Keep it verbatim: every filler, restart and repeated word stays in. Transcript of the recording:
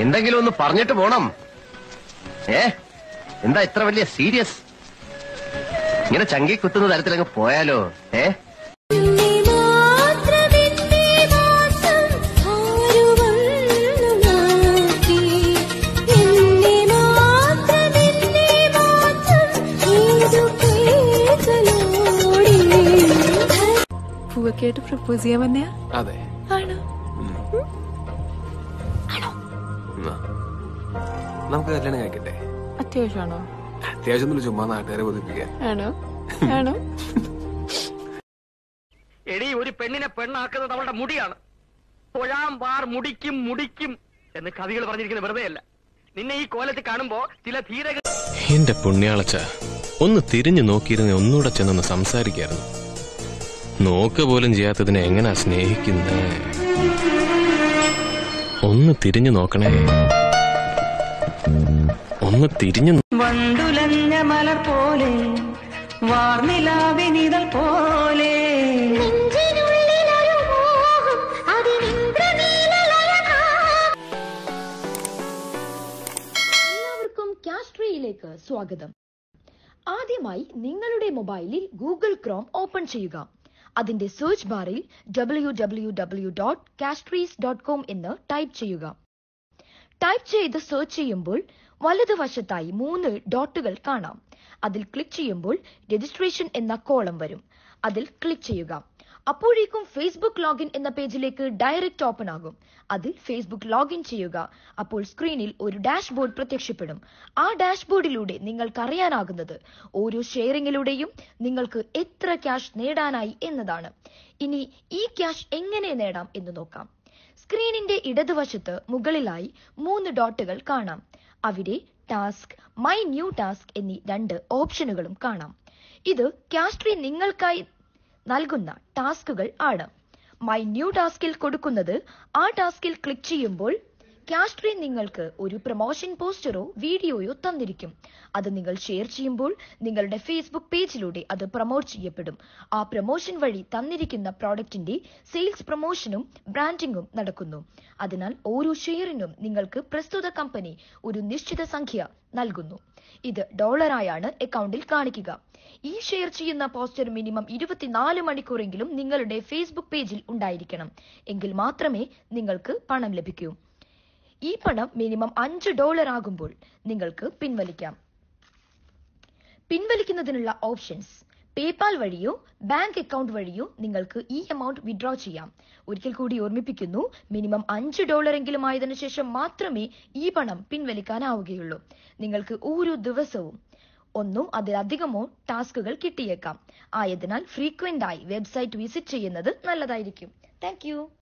എന്തെങ്കിലും ഒന്ന് പറഞ്ഞിട്ട് പോണം. ഏ എന്താ ഇത്ര വലിയ സീരിയസ്? ഇങ്ങനെ ചങ്കി കുത്തുന്ന തരത്തിലങ്ങ് പോയാലോ? ഏ പൂവൊക്കെയായിട്ട് പ്രപ്പോസ് ചെയ്യാൻ വന്നെയാ? അതെ. ആണോ? നമുക്ക് കല്യാണം കഴിക്കട്ടെ? അത്യാവശ്യമാണോ? അത്യാവശ്യം ചുമ്മാ നാട്ടുകാരെ ബോധിപ്പിക്കാൻ. ആണോ? ആണോ? എടി, ഒരു പെണ്ണിനെ പെണ്ണാക്കുന്നത് അവളുടെ മുടിയാണ്. തൊഴാം വാർ മുടിക്കും മുടിക്കും എന്ന് കവികൾ പറഞ്ഞിരിക്കുന്നത് വെറുതെയല്ല. നിന്നെ ഈ കോലത്തിൽ കാണുമ്പോ ചില ധീര എന്റെ പുണ്യാളച്ച ഒന്ന് തിരിഞ്ഞു നോക്കിയിരുന്ന ഒന്നുകൂടെ ചെന്നൊന്ന് സംസാരിക്കായിരുന്നു. നോക്ക പോലും ചെയ്യാത്തതിനെ എങ്ങനാ സ്നേഹിക്കുന്നേ? ഒന്ന് തിരിഞ്ഞു നോക്കണേ, ഒന്ന് തിരിഞ്ഞു. വണ്ടുലഞ്ഞ മലർ പോലെ വാർനിലാവിനിതൾ പോലെ എല്ലാവർക്കും കാസ്ട്രിയിലേക്ക് സ്വാഗതം. ആദ്യമായി നിങ്ങളുടെ മൊബൈലിൽ ഗൂഗിൾ ക്രോം ഓപ്പൺ ചെയ്യുക. അതിന്റെ സെർച്ച് ബാറിൽ W W W dot castries dot com എന്ന് ടൈപ്പ് ചെയ്യുക. ടൈപ്പ് ചെയ്ത് സെർച്ച് ചെയ്യുമ്പോൾ വലതുവശത്തായി മൂന്ന് ഡോട്ടുകൾ കാണാം. അതിൽ ക്ലിക്ക് ചെയ്യുമ്പോൾ രജിസ്ട്രേഷൻ എന്ന കോളം വരും. അതിൽ ക്ലിക്ക് ചെയ്യുക. അപ്പോഴേക്കും ഫേസ്ബുക്ക് ലോഗിൻ എന്ന പേജിലേക്ക് ഡയറക്റ്റ് ഓപ്പൺ ആകും. അതിൽ ഫേസ്ബുക്ക് ലോഗിൻ ചെയ്യുക. അപ്പോൾ സ്ക്രീനിൽ ഒരു ഡാഷ്ബോർഡ് പ്രത്യക്ഷപ്പെടും. ആ ഡാഷ്ബോർഡിലൂടെ നിങ്ങൾക്ക് അറിയാനാകുന്നത് ഓരോ ഷെയറിങ്ങിലൂടെയും നിങ്ങൾക്ക് എത്ര ക്യാഷ് നേടാനായി എന്നതാണ്. ഇനി ഈ ക്യാഷ് എങ്ങനെ നേടാം എന്ന് നോക്കാം. സ്ക്രീനിന്റെ ഇടതുവശത്ത് മുകളിലായി മൂന്ന് ഡോട്ടുകൾ കാണാം. അവിടെ ടാസ്ക്, മൈ ന്യൂ ടാസ്ക് എന്നീ രണ്ട് ഓപ്ഷനുകളും കാണാം. ഇത് കാസ്ട്രി നിങ്ങൾക്കായി നൽകുന്ന ടാസ്കുകൾ ആണ്. മൈ ന്യൂ ടാസ്കിൽ കൊടുക്കുന്നത് ആ ടാസ്കിൽ ക്ലിക്ക് ചെയ്യുമ്പോൾ കാസ്ട്രി നിങ്ങൾക്ക് ഒരു പ്രൊമോഷൻ പോസ്റ്ററോ വീഡിയോയോ തന്നിരിക്കും. അത് നിങ്ങൾ ഷെയർ ചെയ്യുമ്പോൾ നിങ്ങളുടെ ഫേസ്ബുക്ക് പേജിലൂടെ അത് പ്രൊമോട്ട് ചെയ്യപ്പെടും. ആ പ്രൊമോഷൻ വഴി തന്നിരിക്കുന്ന പ്രോഡക്റ്റിന്റെ സെയിൽസ് പ്രൊമോഷനും ബ്രാൻഡിംഗും നടക്കുന്നു. അതിനാൽ ഓരോ ഷെയറിനും നിങ്ങൾക്ക് പ്രസ്തുത കമ്പനി ഒരു നിശ്ചിത സംഖ്യ നൽകുന്നു. ഇത് ഡോളറായാണ് അക്കൗണ്ടിൽ കാണിക്കുക. ഈ ഷെയർ ചെയ്യുന്ന പോസ്റ്റർ മിനിമം ഇരുപത്തിനാല് മണിക്കൂറെങ്കിലും നിങ്ങളുടെ ഫേസ്ബുക്ക് പേജിൽ ഉണ്ടായിരിക്കണം. എങ്കിൽ മാത്രമേ നിങ്ങൾക്ക് പണം ലഭിക്കൂ. ഈ പണം മിനിമം അഞ്ച് ഡോളർ ആകുമ്പോൾ നിങ്ങൾക്ക് പിൻവലിക്കാം. പിൻവലിക്കുന്നതിനുള്ള ഓപ്ഷൻസ്: പേപാൽ വഴിയോ ബാങ്ക് അക്കൗണ്ട് വഴിയോ നിങ്ങൾക്ക് ഈ എമൗണ്ട് വിഡ്രോ ചെയ്യാം. ഒരിക്കൽ കൂടി ഓർമ്മിപ്പിക്കുന്നു, മിനിമം അഞ്ച് ഡോളർ എങ്കിലും ആയതിനു ശേഷം മാത്രമേ ഈ പണം പിൻവലിക്കാനാവുകയുള്ളൂ. നിങ്ങൾക്ക് ഓരോ ദിവസവും ഒന്നോ അതിലധികമോ ടാസ്കുകൾ കിട്ടിയേക്കാം. ആയതിനാൽ ഫ്രീക്വന്റ് ആയി വെബ്സൈറ്റ് വിസിറ്റ് ചെയ്യുന്നത് നല്ലതായിരിക്കും. Thank U.